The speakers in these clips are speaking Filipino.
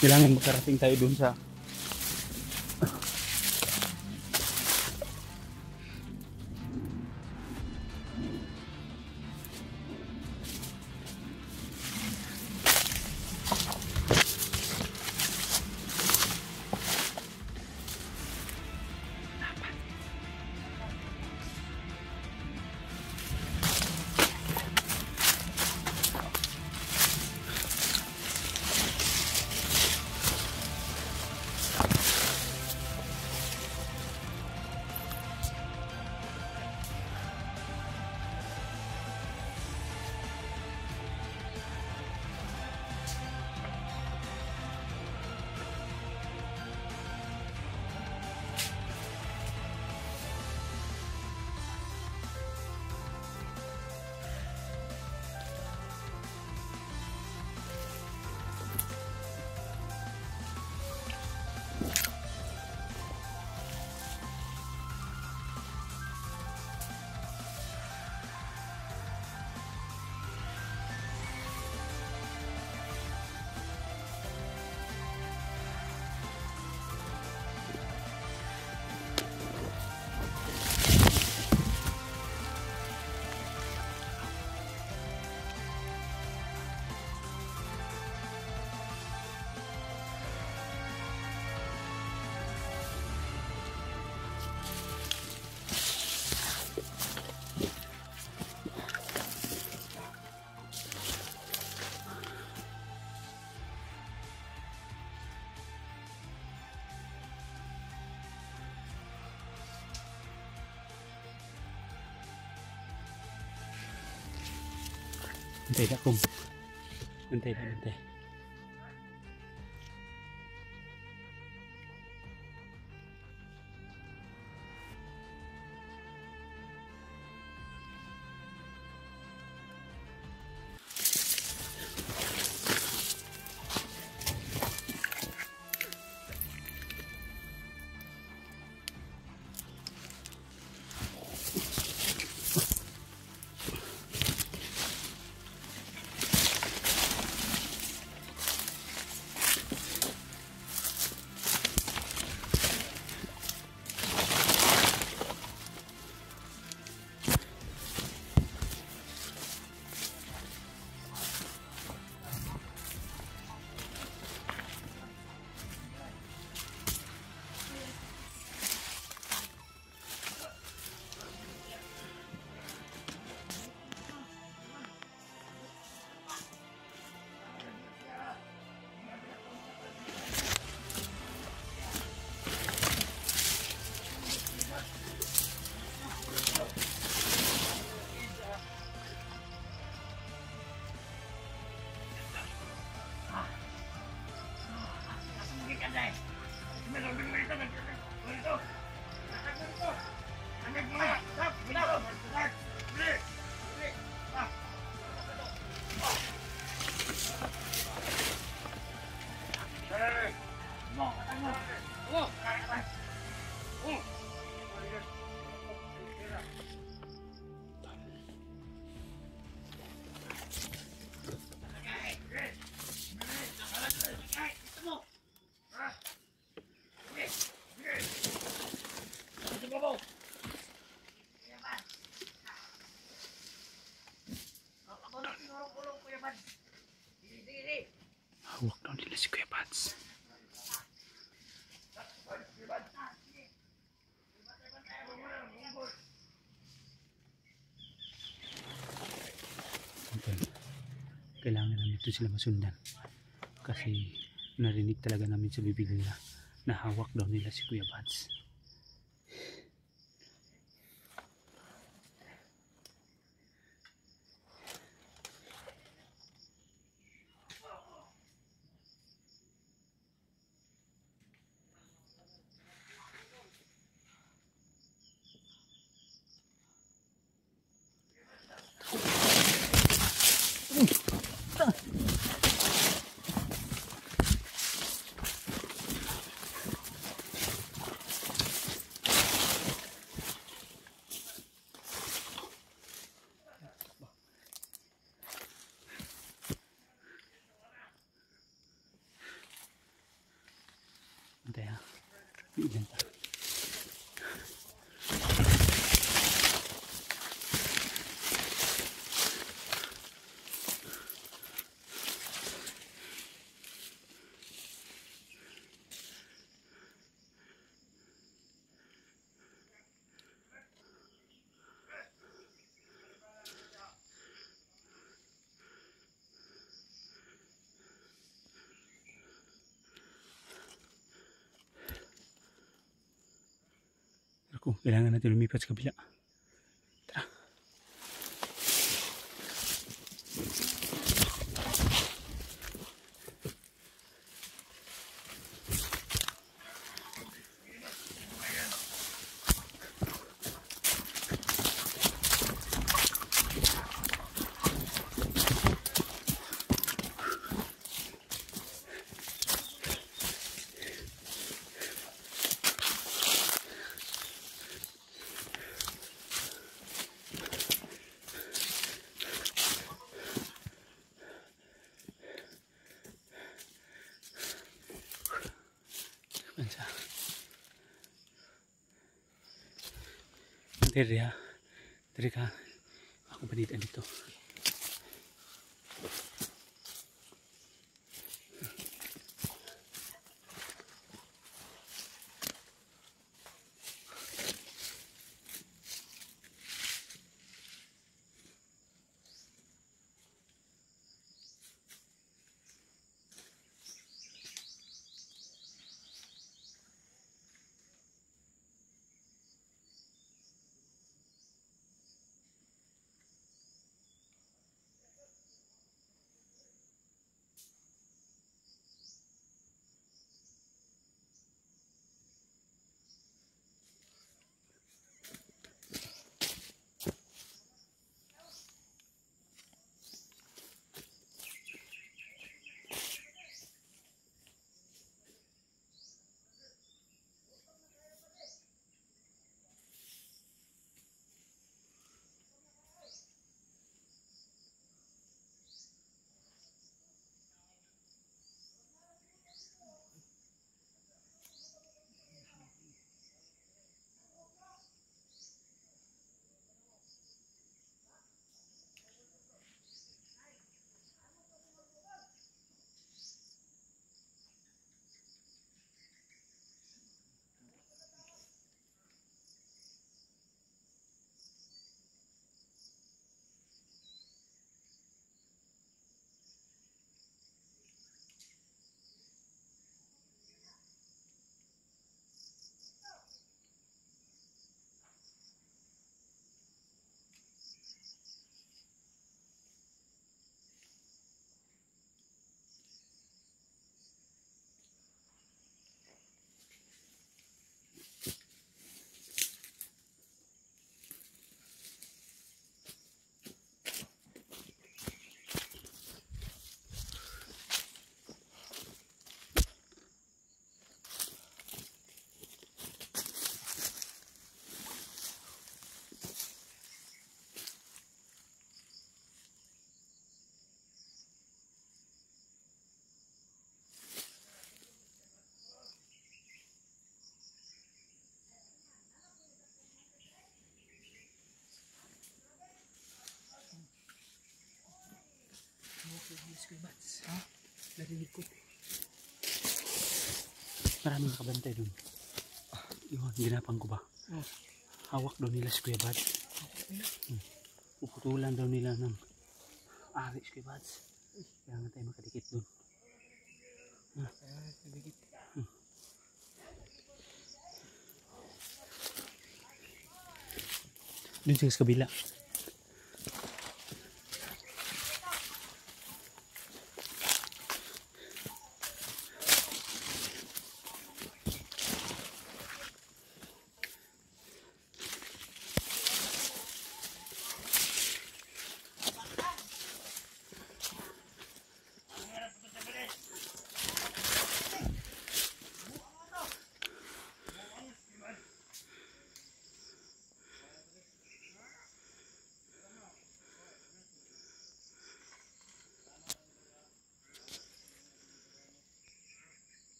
Kailangan makarating tayo dun sa Bantay na kung bantay na bantay. Hawak daw nila si Kuya Pads. Kailangan namin ito sila masundan kasi narinig talaga namin sa bibig nila na hawak daw nila si Kuya Pads. Ilan ta? Ako, kailangan natin lumipat sa kabila. Tara. Bansa. Diri ha. Diri ka. Ako panita dito. Ha? Narinig ko. Maraming nakabantay dun. Yun, ginapang ko ba? Hawak daw nila si Kuya Bads. Puputulan daw nila ng ari si Kuya Bads. Kaya nga tayo makadikit dun. Dun siya sa kabila.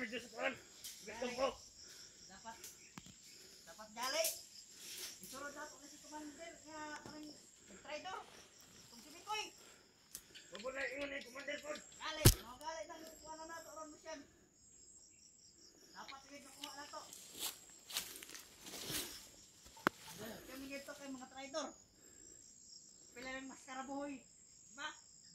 Dapat gali. Isurod na ako kasi commander nga kaming traidor. Kung si Mikoy. Babulay ingon ni commander po. Gali, mga gali na yung ano na to aron mo siya. Dapat tigil na kuha na to. Kami dito kay mga traidor. Pila lang maskara buhoy. Diba?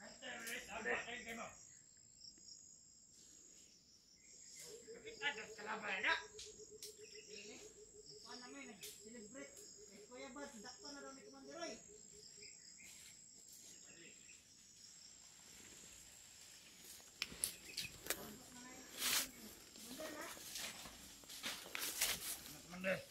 Kuha namin, nag-celebrate. Kay Kuya Bad, dakto na daw ni Commander Roy. Commander.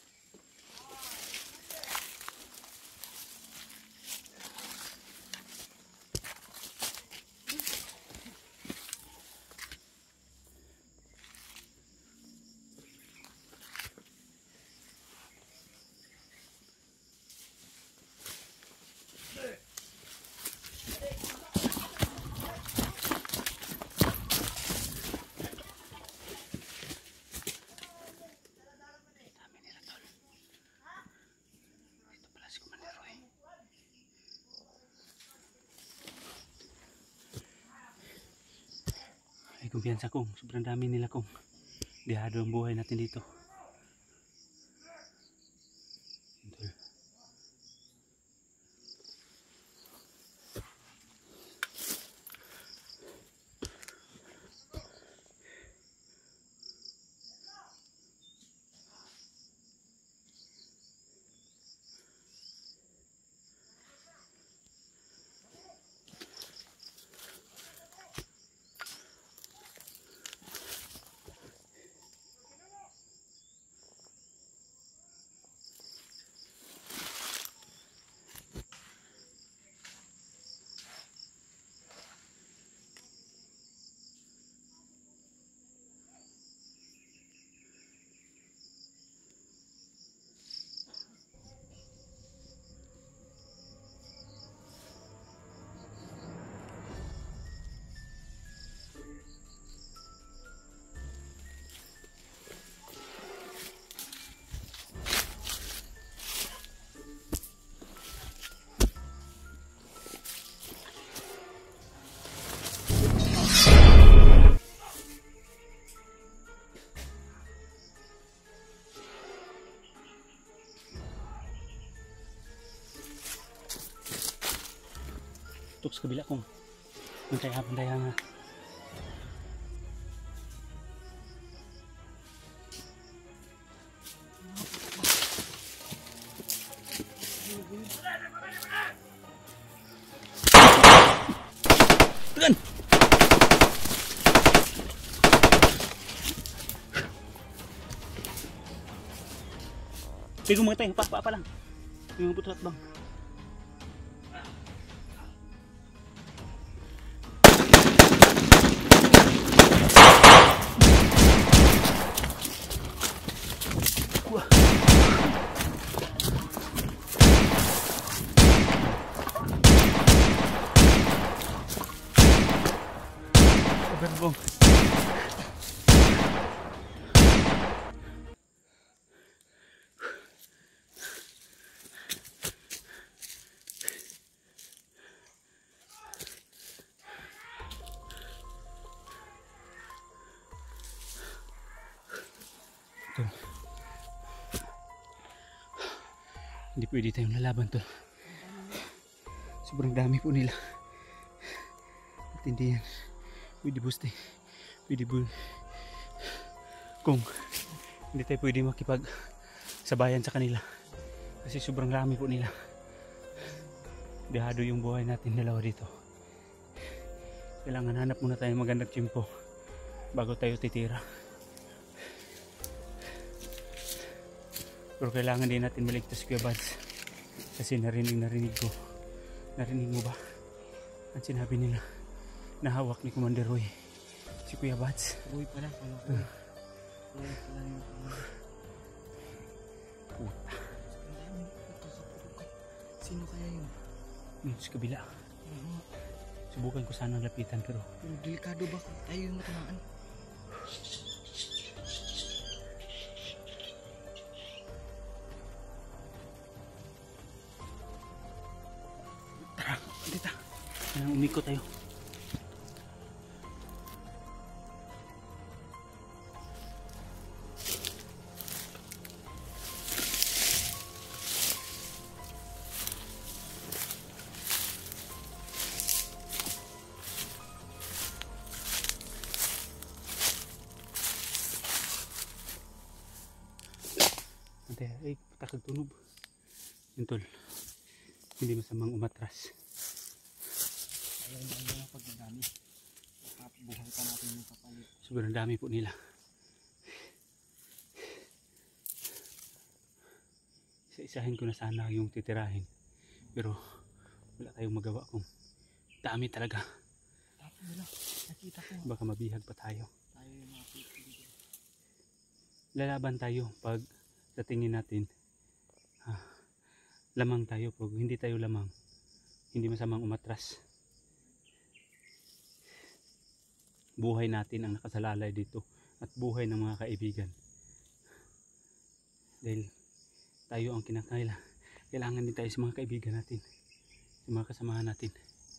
Dami nila tol. Ito pala si Commander Roy. Ay kumpiyansa kong sobrang dami nila kong dihado ang buhay natin dito. Yun, tol. Tuk sa kabila kong magkaya nga. Tegan! Pigong mga tayong pa lang. Yung putot bang. Berbong. Hindi pwede tayong lalaban tol. Sobrang dami po nila. At hindi yan pwede buste. Pwede kung hindi tayo pwede makipag sabayan sa kanila. Kasi sobrang dami po nila. Dehado yung buhay natin dalawa dito. Kailangan hanap muna tayo magandang tiyempo bago tayo titira. Pero kailangan din natin maligtas Kuya Bads. Kasi narinig ko. Narinig mo ba? Ang sinabi nila na hawak ni Commander Roy. Si Kuya Bads. Roy pala. Roy pala yung Puta. Sino kaya yun? Yun sa kabila. Subukan ko sana lapitan pero Delikado ba kung tayo yung matamaan? Kailangan umikot tayo. Ay, patakag tunog. Yun tol, hindi masamang umatras. Ayaw na yung pagdami. Buhay pa natin yung kapalit. Sobrang dami po nila. Isa-isahin ko na sana yung titirahin. Pero wala tayong magawa kung dami talaga. Tapos nila, nakita ko. Baka mabihag pa tayo. Tayo yung mga dito. Lalaban tayo pag sa tingin natin lamang tayo. Pag hindi tayo lamang, hindi masamang umatras. Buhay natin ang nakasalalay dito at buhay ng mga kaibigan. Dahil tayo ang kailangan din tayo sa mga kaibigan natin, sa mga kasamahan natin.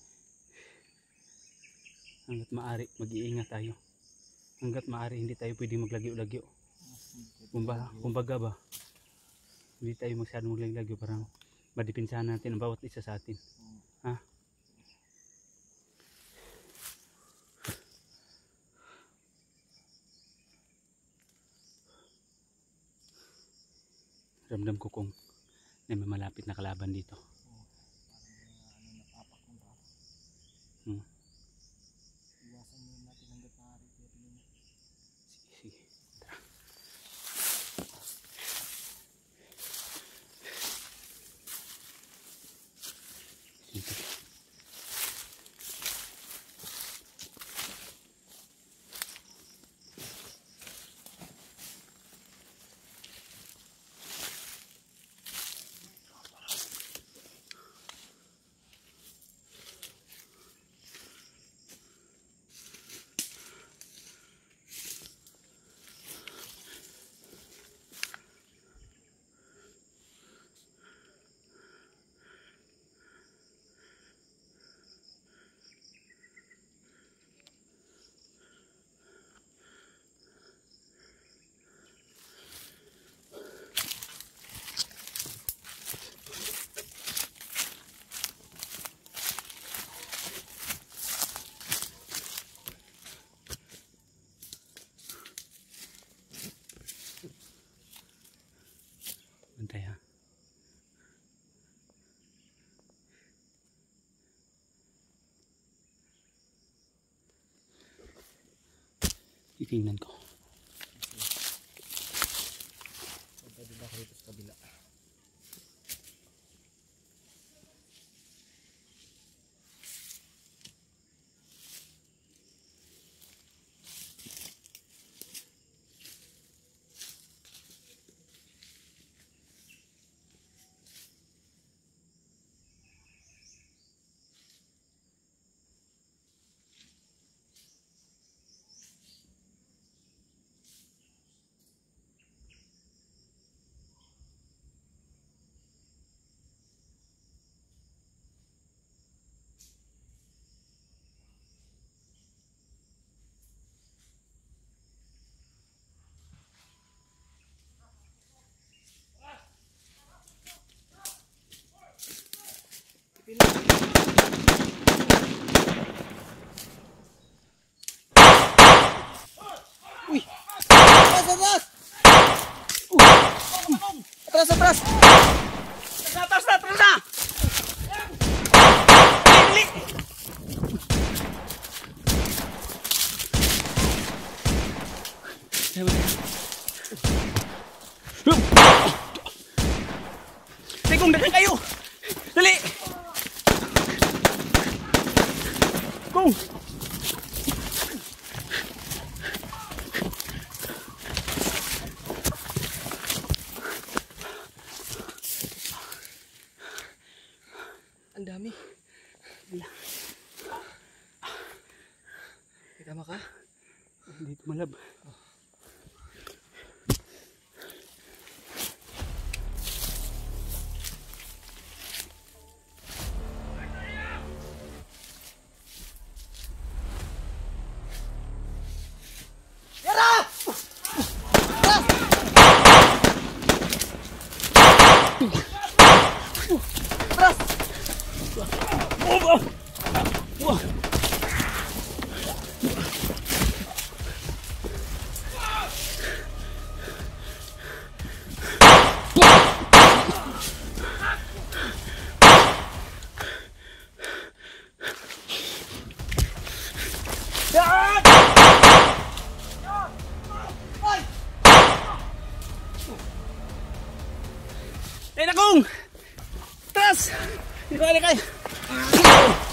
Hanggat maaari, mag-iingat tayo. Hanggat maaari, hindi tayo pwedeng maglagyo-lagyo. Kumbaga ba, hindi tayo masyadong maglagyo, parang madipinsahan natin ang bawat isa sa atin. Ha? Ramdam ko kung may malapit na kalaban dito. Iwasan mo natin hanggat maaari. Sige. Tara. Dito. Bantay ha. Titingnan ko. Pwede ba ako dito sa kabila? Uy! Atras! Atras! Atras! Atras na! Atras na! Kung dahan kayo! Dali! Kung! Ang dami. Tama ka? Hindi tumalab. Ay nakong! Tras! Ikaw kayo!